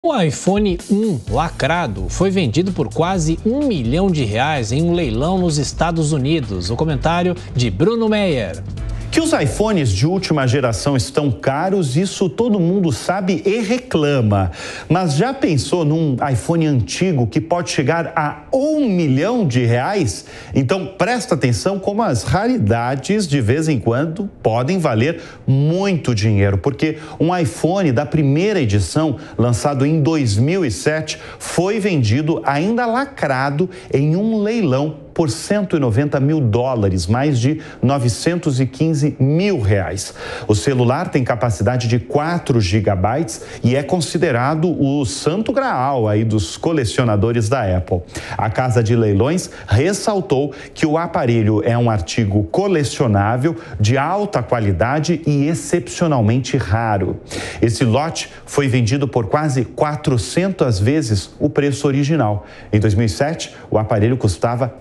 O iPhone 1 lacrado foi vendido por quase R$ 1 milhão em um leilão nos Estados Unidos. O comentário de Bruno Meyer. Que os iPhones de última geração estão caros, isso todo mundo sabe e reclama. Mas já pensou num iPhone antigo que pode chegar a R$ 1 milhão? Então presta atenção como as raridades de vez em quando podem valer muito dinheiro, porque um iPhone da primeira edição, lançado em 2007, foi vendido ainda lacrado em um leilão por $190 mil, mais de R$915 mil. O celular tem capacidade de 4 gigabytes e é considerado o santo graal aí dos colecionadores da Apple. A casa de leilões ressaltou que o aparelho é um artigo colecionável de alta qualidade e excepcionalmente raro. Esse lote foi vendido por quase 400 vezes o preço original. Em 2007, o aparelho custava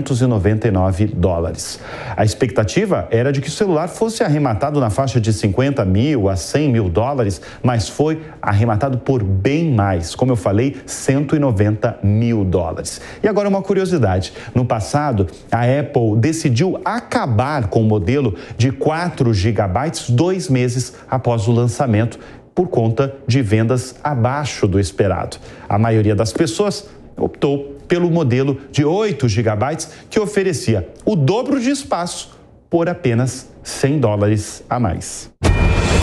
$599. A expectativa era de que o celular fosse arrematado na faixa de $50 mil a $100 mil, mas foi arrematado por bem mais, como eu falei, $190 mil. E agora uma curiosidade, no passado a Apple decidiu acabar com o modelo de 4 gigabytes 2 meses após o lançamento, por conta de vendas abaixo do esperado. A maioria das pessoas optou pelo modelo de 8 gigabytes, que oferecia o dobro de espaço por apenas $100 a mais.